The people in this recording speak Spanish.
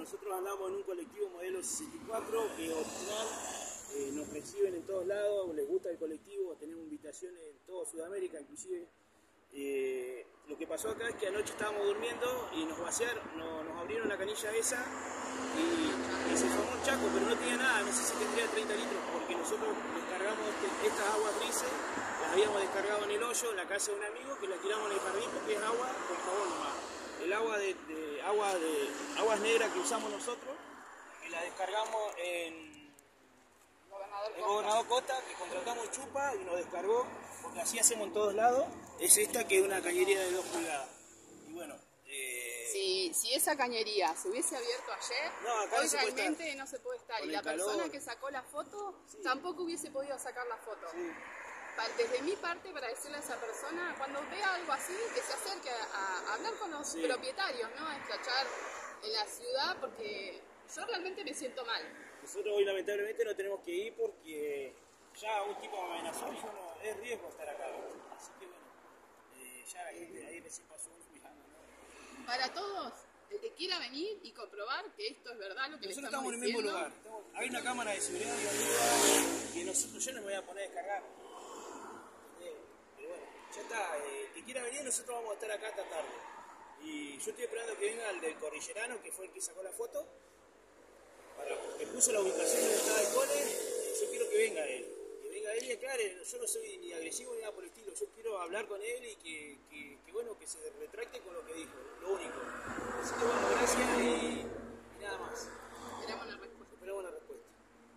nosotros andamos en un colectivo modelo 64 que opcional, nos reciben en todos lados, les gusta el colectivo, tenemos invitaciones en toda Sudamérica inclusive. Lo que pasó acá es que anoche estábamos durmiendo y nos vaciaron, nos abrieron la canilla esa y se formó un chaco, pero no tenía nada, no sé si tendría 30 litros, porque nosotros descargamos estas aguas grises, las habíamos descargado en el hoyo, en la casa de un amigo, que la tiramos en el jardín porque es agua con jabón nomás. El agua aguas negras que usamos nosotros, que la descargamos en Gobernador Cota, que contratamos Chupa y nos descargó, porque así hacemos en todos lados. Es esta que es una cañería de 2 pulgadas. Y bueno, si esa cañería se hubiese abierto ayer, acá hoy realmente no se puede estar. Y la persona que sacó la foto tampoco hubiese podido sacar la foto. Sí. Desde mi parte, para decirle a esa persona, cuando vea algo así, que se acerque a hablar con los propietarios, ¿no? A escrachar en la ciudad, porque yo realmente me siento mal. Nosotros hoy lamentablemente no tenemos que ir porque ya un tipo me amenazó y yo no, es riesgo estar acá. Así que bueno, ya ahí recién pasó un fijando, ¿no? Para todos, el que quiera venir y comprobar que esto es verdad lo que nosotros le estamos diciendo. Nosotros estamos en el mismo lugar. Hay una cámara de seguridad y ayuda que yo no me voy a poner a descargar. Pero bueno, ya está. El que quiera venir, nosotros vamos a estar acá esta tarde. Y yo estoy esperando que venga el del Cordillerano, que fue el que sacó la foto. Que puso la ubicación donde estaba el cole, yo quiero que venga él y aclare, yo no soy ni agresivo ni nada por el estilo, yo quiero hablar con él y que bueno, que se retracte con lo que dijo, lo único. Así que bueno, gracias y nada más.